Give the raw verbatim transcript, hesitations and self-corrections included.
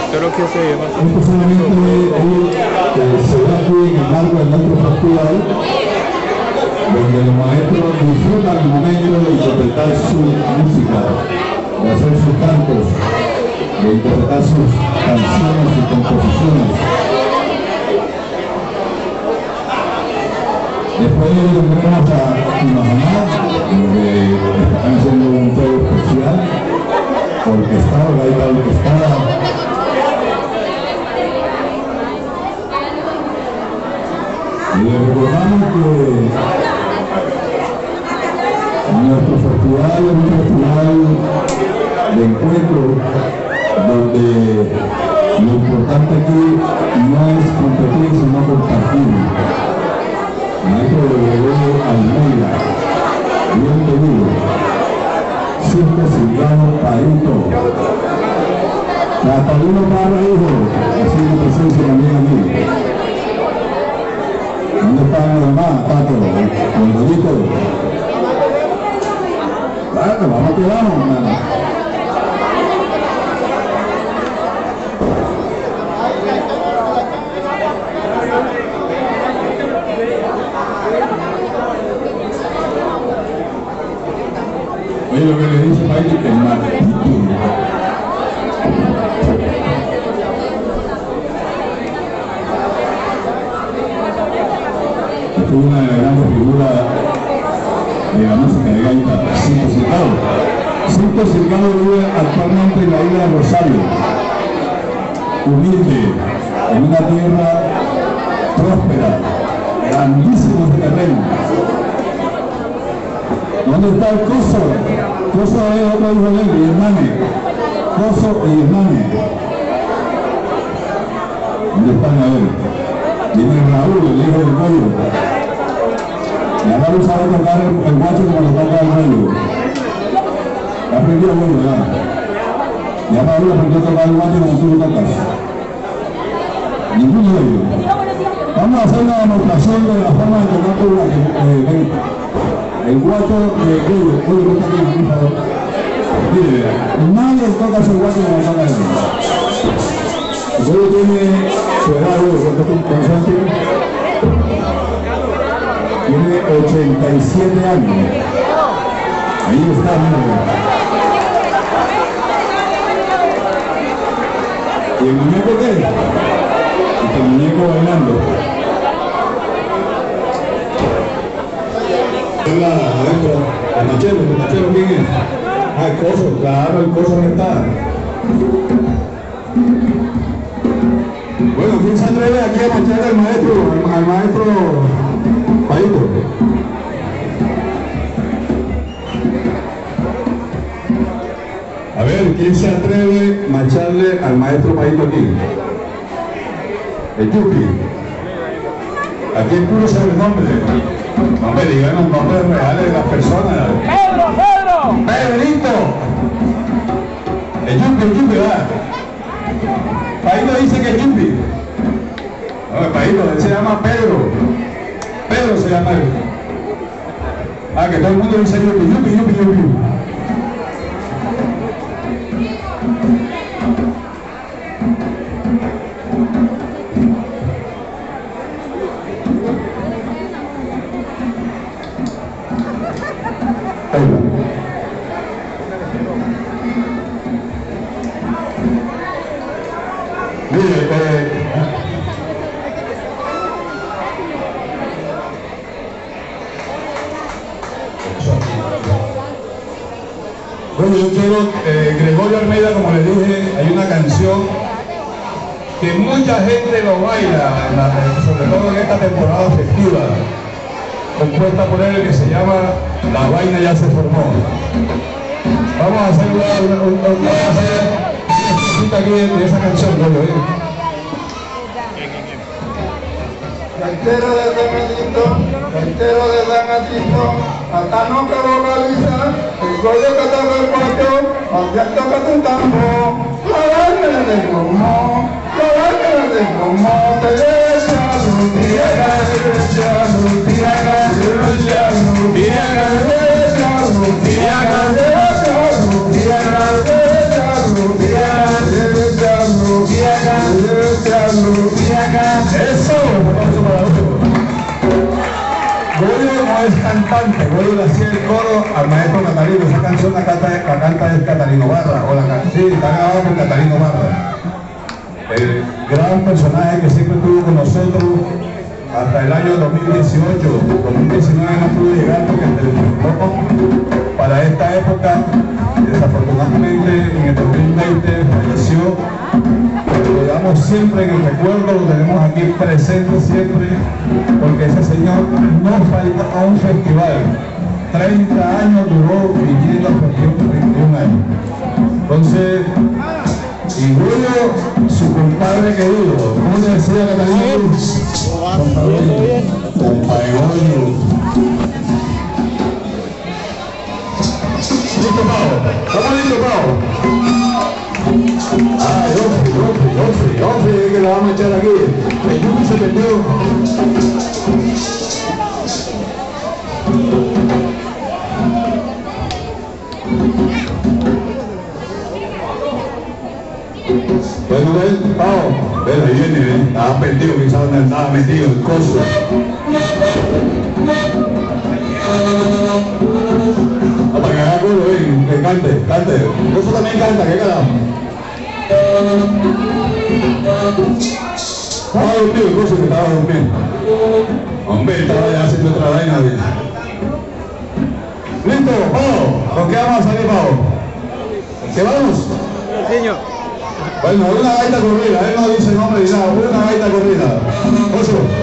Yo lo que sé, más o Esto solamente hoy, eh, se da aquí en el marco del nuestro festival, donde los maestros disfrutan el momento de interpretar su música, de hacer sus cantos, de interpretar sus canciones y composiciones. Después tendremos a Timajamá, donde están haciendo un juego especial, orquestado, gaita orquestada. Y les recordamos que nuestro festival es un festival de encuentro donde lo importante aquí no es competir, sino compartir. Maestro Gregorio Almeida, bienvenido. Circo Silvano Paito. Catalino Parra, hijo, así de presencia también a mí. ¿Dónde están los demás, Pato? Con Rodito. Claro, vamos que vamos, hermano. Oye, lo que le dice Paito que es marketing. Es una de las grandes figuras de la música de gaita, Cinto Circado. Cinto Circado vive actualmente en la isla de Rosario, humilde, en una tierra próspera, grandísimo de terreno. ¿Dónde está el Coso? Coso es otro hijo de él, y hermane. Coso y hermane. ¿Dónde están a ver? Viene Raúl, el hijo del pollo. Y ahora Raúl sabe tocar el, el guacho como lo toca el pollo. Ya aprendió bueno, ya. Ya Raúl aprendió a tocar el guacho como tú lo tocas. Ninguno de ellos. Vamos a hacer una demostración de la forma de tocar tu guacho. Eh, el guacho de Bello, oye, no está aquí, por favor. Mire, nadie toca su guacho como toca el pollo. El pollo tiene su edad, ¿cuánto tiene? Tiene ochenta y siete años. Ahí está, mire. ¿Y el muñeco qué? El muñeco bailando. Hola, adentro, el machero, el machero, ¿quién es? Ah, el Coso, claro, el Coso no está. Bueno, ¿quién se atreve aquí a machar al maestro, al, al maestro Paito? A ver, ¿quién se atreve a macharle al maestro Paito aquí? El Yupi. Aquí es puro sobrenombre. Hombre, digan los nombres reales de las personas. ¡Pedro, Pedro! ¡Pedrito! El Yupi, el Yupi, ¿verdad? Paito dice que es Yupi. No, el Paito, él se llama Pedro. Pedro se llama él. Ah, que todo el mundo dice Yupi, Yupi, Yupi, Yupi. Mire, eh, bueno, yo quiero, eh, Gregorio Almeida, como les dije, hay una canción que mucha gente lo baila, la, sobre todo en esta temporada festiva, compuesta por él, que se llama La Vaina Ya Se Formó. Vamos a hacer una, una, una, una, una cosita aquí de, de esa canción, ¿no? Gaitero de Danadito, gaitero de Danadito, hasta no que vocaliza, el gollo que toca el cuarto, aunque toca tu tambo, la vaina de como, la vaina de como, te deja luz, tierra, derecha, luz, tierra, derecha, luz, tierra, derecha, luz, tierra, derecha, luz, tierra, derecha, luz, tierra, derecha, luz, tierra. luego le hacía el coro al maestro Catalino. Esa canción la canta, la canta es Catalino Barra, o la sí, está grabada por Catalino Barra. El gran personaje que siempre estuvo con nosotros hasta el año dos mil dieciocho, dos mil diecinueve no pudo llegar porque terminó para esta época. Desafortunadamente en el dos mil veinte falleció, pero lo llevamos siempre en el recuerdo, lo tenemos aquí presente siempre, porque ese señor no falta a un festival. treinta años duró viniendo al festival, treinta y un años. Entonces, y Julio, su compadre querido, ¿cómo le decía Catalina? Compadre, compadre Julio. ¿Listo, Pau? ¿Estamos listos, Pau? Ah, Joffrey, Joffrey, Joffrey, Joffrey, que lo vamos a echar aquí. El Yuki se metió. Bueno, ven, Pau, ven, ahí viene, ven. Estaba perdido, quizás donde estaba metido el coso. No, para que haga culo, ven, que cante, cante. El coso también canta, ¿qué carajo? Estaba dormido el coso, que estaba durmiendo. Hombre, estaba ya haciendo otra vaina. ¿Listo, Pau? ¿Con qué vamos a salir, Pau? ¿Qué vamos? Bueno, una gaita corrida, él no dice nombre ni nada, una gaita corrida. Oso.